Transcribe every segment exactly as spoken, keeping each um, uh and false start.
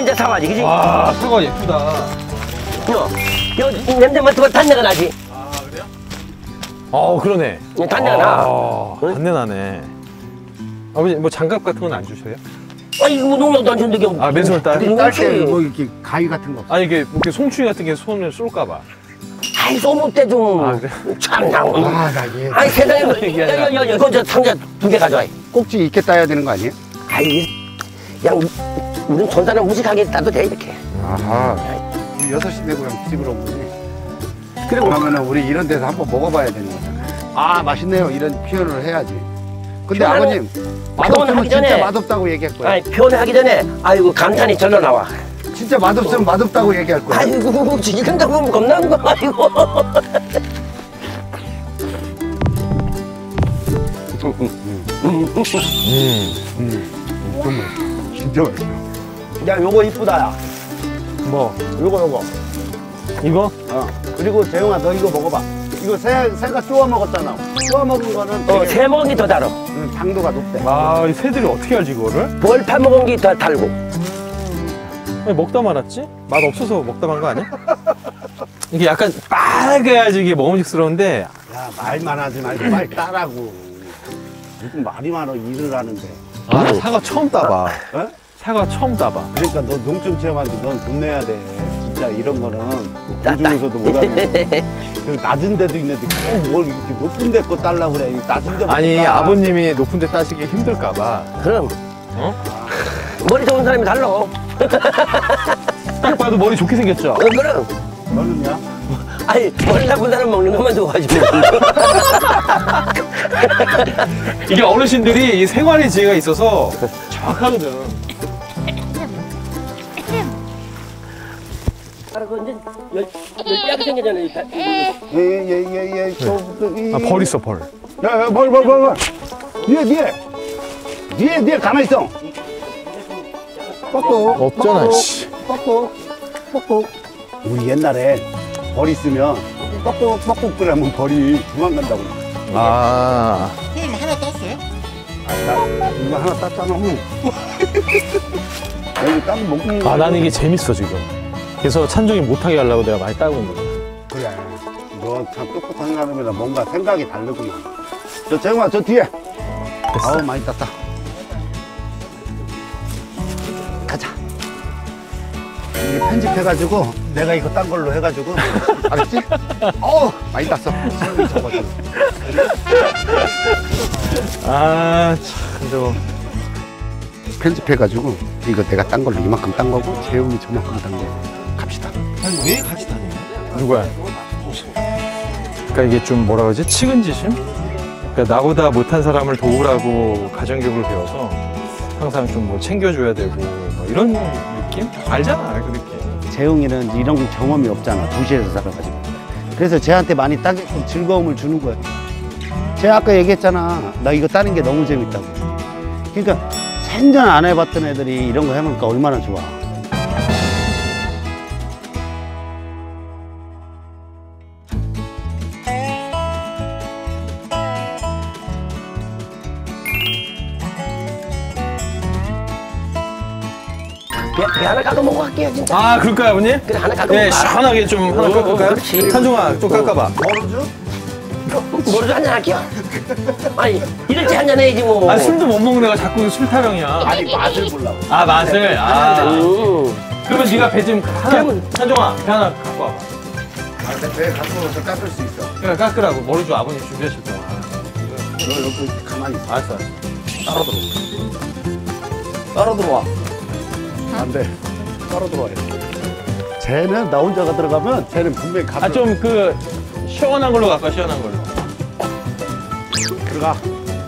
진짜 사과지, 그지? 아, 사과 예쁘다. 요, 요 냄새 맡으면 단내가 나지. 아, 그래요? 어, 그러네. 단내가 나. 아, 단내 나네. 아버지, 뭐 장갑 같은 건 안 주셔요? 아니, 이거 농약도 안 주는데. 아, 맨손 딸? 딸때 뭐 이렇게 가위 같은 거. 아니, 이게 뭐 이렇게 송충이 같은 게 손을 쏠까봐. 아이, 쏘못 때 좀. 아, 그래? 참, 나. 아, 나 얘. 아니, 세상에. 야, 야, 야, 야, 이거 저 상자 두 개 가져와. 꼭지 있게 따야 되는 거 아니에요? 아이, 그냥, 우린 전사는 무식하게 따도 돼, 이렇게. 아하. 우리 여섯 시 내고 그냥 집으로 온 거지. 그리고. 그러면은 우리 이런 데서 한번 먹어봐야 되는 거잖아. 아, 맛있네요. 이런 표현을 해야지. 근데 표현을- 아버님, 맛없으면 하기 진짜 전에- 맛없다고 얘기할 거야. 아니, 표현하기 전에, 아이고, 감탄이 절로 나와. 진짜 맛없으면 맛없다고 얘기할 거야. 아이고, 이런다고 하면 겁나는 거, 아이고. 정말 진짜 맛있어. 야, 요거 이쁘다, 야. 뭐, 요거, 요거. 이거? 어. 그리고 재용아, 너 이거 먹어봐. 이거 새, 새가 쪼아 먹었잖아. 쪼아 먹은 거는 어, 되게, 새 먹은 게 더 달어. 음, 당도가 높대. 아, 이 새들이 어떻게 알지, 이거를? 벌파 먹은 게 더 달고. 아니, 먹다 말았지? 맛 없어서 먹다 만 거 아니야? 이게 약간 빨개야지 이게 먹음직스러운데. 야, 말만 하지 말고 빨리 따라고. 무슨 말이 많아, 일을 하는데. 아, 나 사과 처음 따봐. 어? 사과 처음 따봐. 그러니까 너 농촌 체험하는데 넌 돈 내야 돼. 진짜 이런 거는 도중에서도 못하는. 그 낮은 데도 있는데 꼭 뭘 이렇게 높은 데 거 딸라고 그래. 낮은 데 아니, 아버님이 높은 데 따시기 힘들까봐. 그럼. 어? 머리 좋은 사람이 달라. 어, 딱 봐도 머리 좋게 생겼죠? 그럼. 너는요? 아니, 머리 나쁜 사람 먹는 것만 좋아가지고. 이게 어르신들이 이 생활의 지혜가 있어서 정확하거든. 아, 그 이제 열, 열대하게 생기잖아요. 예예예예. 아, 벌 있어, 벌. 야야 벌 벌 벌 벌. 뒤에 뒤에. 뒤에 뒤에 가만히 있어. 뻑뻑. 없잖아, 씨. 뻑뻑. 뻑뻑. 우리 옛날에 벌 있으면 뻑뻑 뻑뻑 그러면 벌이 도망간다고. 아. 형님 하나 땄어요? 나 이거 하나 땄잖아. 여기 딱 먹는 아, 나는 이게 재밌어, 지금. 그래서 찬종이 못하게 하려고 내가 많이 따고 온 거야. 그래. 너 참 똑똑한 사람이라 뭔가 생각이 다르구나. 저 재영아 저 뒤에. 아우 많이 땄다. 가자. 이게 편집해가지고 내가 이거 딴 걸로 해가지고 알았지? 어우 많이 땄어. 적어줘. 아, 참, 저. 편집해가지고 이거 내가 딴 걸로 이만큼 딴 거고 재용이 저만큼 딴 거. 갑시다. 아니 왜 같이 다녀요? 누구야? 그러니까 이게 좀 뭐라 그러지? 측은지심? 그러니까 나보다 못한 사람을 도우라고 가정교육을 배워서 항상 좀 뭐 챙겨줘야 되고 뭐 이런 느낌? 알잖아, 그 느낌. 재용이는 이런 경험이 없잖아. 도시에서 살아가지고. 그래서 쟤한테 많이 따게끔 즐거움을 주는 거야. 쟤 아까 얘기했잖아. 나 이거 따는 게 너무 재밌다고. 그러니까 생전 안 해봤던 애들이 이런 거 해보니까 얼마나 좋아. 배, 배 하나 깎아 먹고 갈게요, 진짜. 아, 그럴까요, 아버님? 그래, 하나 깎아 네, 먹고 가. 시원하게 좀 하나 어, 깎을까요? 그렇지. 찬종아, 또 깎아봐. 뭐라도 한잔 할게요. 아니, 이럴 때 한잔 해야지, 뭐. 아, 술도 못 먹는 애가 자꾸 술 타령이야. 아니 맛을 보려고. 아, 맛을? 아. 음. 그러면 네가 배 좀 하나, 그러면- 찬종아, 배 하나 갖고 와봐. 아, 근데 배 갖고 와서 깎을 수 있어. 그래, 깎으라고. 머리 좀 아버님 준비하실 동안. 너 여기 가만히 있어. 알았어, 알았어. 따로 들어와. 따로 들어와. 안 돼. 따로 들어와야 돼. 쟤는 나 혼자가 들어가면 쟤는 분명히 가서 아, 좀 그, 시원한 걸로 갈까, 시원한 걸로. 들어가.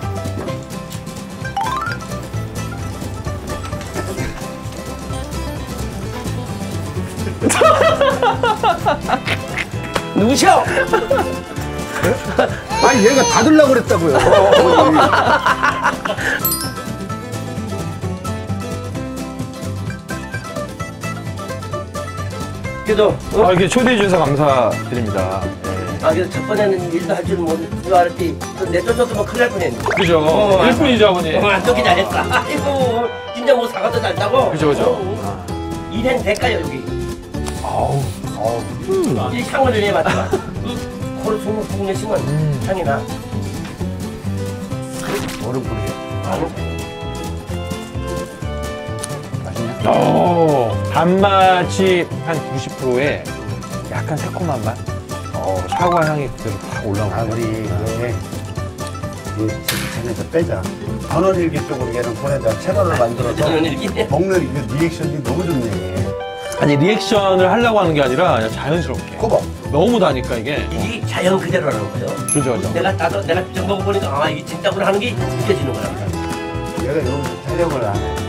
누구셔? 아니 얘가 닫으려고 그랬다고요. 그래도, 아, 어? 이렇게 초대해 주셔서 감사드립니다. 네. 아, 그래서 첫 번에는 일도 할 줄 모를 줄 알았지. 또 내쫓았으면 큰일 날 뻔했네. 그죠? 어, 일뿐이죠, 아버님. 어, 안 좋게 잘했어. 아이고, 진짜 뭐 사과도 잘 따고. 그죠, 그죠. 어. 일행 대가요 여기. 아우, 아우. 음. 이 향을 내봤다. 코로 숨을 푹 내쉬면 음. 향이 나. 얼음 뿌리요. 맛있냐? 오, 단맛이 한 구십 퍼센트에 약간 새콤한 맛? 어, 사과 향이 그대로 팍 올라오네. 아, 우리 이게 이 전에서 빼자. 전원일기 쪽으로 얘는 보내자. 채널을 만들어서 저는 이렇게. 먹는 이 리액션이 너무 좋네. 아니, 리액션을 하려고 하는 게 아니라 그냥 자연스럽게. 꼬박. 너무 다니까 이게. 이게 자연 그대로라는 거죠. 그죠, 그죠. 내가 따도 내가 직접 먹어보니까 아 이게 진짜구나 하는 게 느껴지는 거야. 얘가 여기서 촬영을 안 해.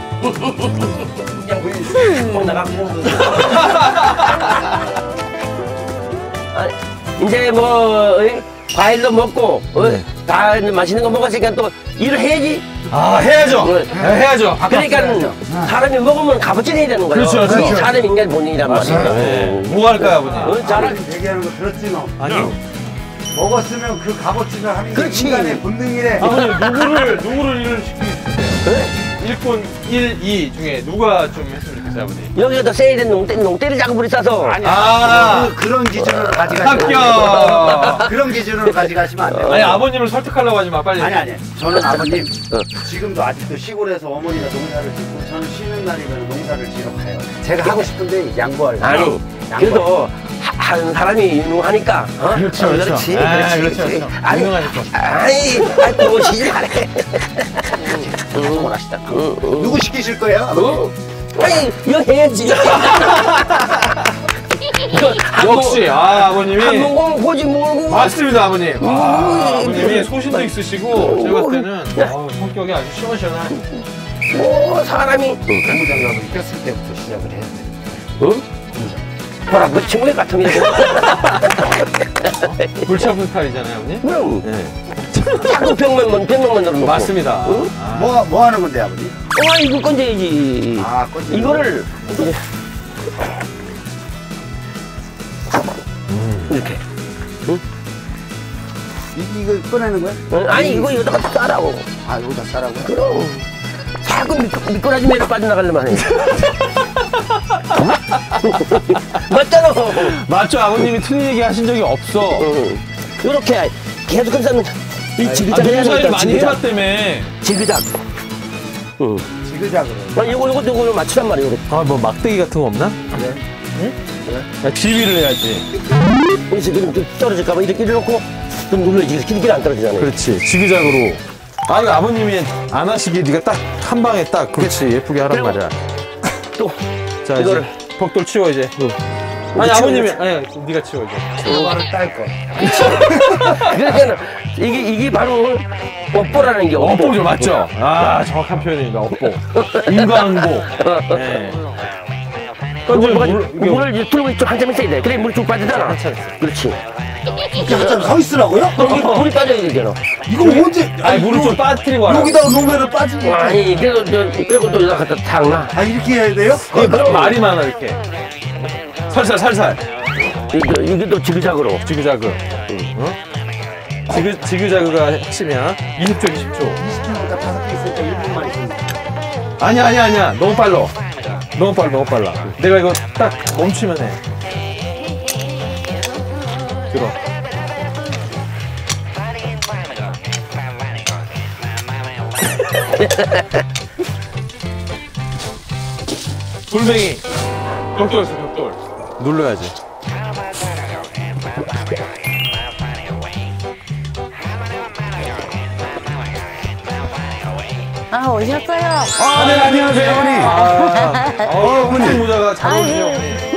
그냥 뭐 나가고 이런 거. 아, 이제 뭐 어? 과일도 먹고 어? 네. 다 맛있는 거 먹었으니까 또 일을 해야지. 아, 해야죠. 네. 네, 해야죠. 그러니까 사람이 먹으면 값어치를 해야 되는 거예요. 그렇죠, 그렇죠. 그게 사람 인간 본능이란 말이에요. 네. 뭐 할까요, 아버님? 어, 잘 얘기하는 거 들었지 너? 아니, 먹었으면 그 값어치를 하는 게 그렇지. 인간의 본능이래. 아버님, 누구를, 누구를 일을 시키겠어요? 일꾼 일, 이 중에 누가 좀 했으면 좋겠어요, 아버님? 여기다 써야 되는 농대, 농대리 작업을 있어서 아, 그, 그런 기준으로 가져가시면 합격! 그런 기준으로 가져가시면 안 돼요. 아니, 아버님을 설득하려고 하지 마, 빨리. 아니 아니. 저는 아버님 지금도 아직도 시골에서 어머니가 농사를 짓고 저는 쉬는 날이면 농사를 지러 가요. 제가 하고 싶은데 양보하려고. 아니 그래도 하- 한 사람이 유능하니까 어? 그렇죠, 어, 그렇죠. 그렇지 아, 그렇지 그렇죠, 그렇지. 그렇죠. 아니 유능하니까. 아니 아이 고시지 말해. 가족을 하시다. 누구 시키실 거예요? 어? 아니 이거 해야지. 역시, 아, 아버님이. 한번 보면 고지 모르고. 맞습니다, 아버님. 아, 음. 아버님이 소신도 있으시고, 제가 봤을 때는 어, 성격이 아주 시원시원한. 뭐 사람이 고무장갑을 꼈을 때부터 시작을 해야 돼. 응? 뭐라 그 친구네 같은 게. 골치 아픈 스타일이잖아요, 아버님? 그럼 네. 자꾸 병만 병만 넣는 거. 맞습니다. 응? 아. 뭐, 뭐 하는 건데 아버님? 아 이거 건져야지. 아, 건지는 이거를 이제 이렇게. 이, 이거 꺼내는 거야? 어, 아니 이거 여기다가 싸라고. 아 여기다 싸라고요? 그럼 자꾸 미끄, 미끄러지 매로 빠져나가려면 해. 맞잖아. 맞죠, 아버님이 틀린 얘기 하신 적이 없어. 응. 이렇게 계속 하면 이 아, 지그작 해야 농사를 되니까 많이 지그작. 해봤다며. 지그작. 응. 지그작으로. 아, 요거 요거 요거 맞추란 말이야. 요거. 아, 뭐 막대기 같은 거 없나? 그래? 야, 지휘를 해야지. 그래서 그럼 좀 떨어질까봐 이렇게 놓고 좀 눌러야지. 길게 안 떨어지잖아요. 그렇지, 지그작으로. 아, 이거 아버님이 안 하시게 네가 딱 한 방에 딱 그렇지 예쁘게 하란 그리고 말이야. 또 자, 이거를 이제 벽돌 치워 이제. 아니, 치워, 아버님이 이거 아니, 네가 치워 이제. 이거를 딸 거. 그러니까 이게 이게 바로 업보라는 게 업보. 업보죠, 맞죠? 아, 정확한 표현입니다. 업보. 인간보. 네. 물을, 물, 물을, 이게 물을 이제 틀고 있죠. 한참 있어야 돼. 그래 물이 쭉 빠지잖아. 한참 있어요. 그렇지. 이렇게 한참 서 있으라고요? 그럼 이 물이 빠져야 되잖아. 이거 언제? 아니, 물을 좀 빠뜨리고 하라. 여기다가 놓으면 빠지는 거. 아니 그래도 저 그리고 또 여기다 갖다 탁 놔. 아 이렇게 해야 돼요? 예, 그럼 말이 많아 이렇게. 살살 살살. 이게 이게 또 지그작으로. 지그자그. 응? 지그 지그자그가 핵심이야. 이십 초 이십 초. 그러니까 다섯 개 있으니까 일 분만 있으면. 아니야 아니야 아니야. 너무 빨라. 너무 빨라 너무 빨라. 내가 이거 딱 멈추면 해. 들어. 돌멩이. 벽돌 있어 벽돌. 눌러야지. 아, 오셨어요? 아, 네, 안녕하세요, 어머니. 아, 어, 어머니 모자가 잘 어울리네요, 아유, 어머니.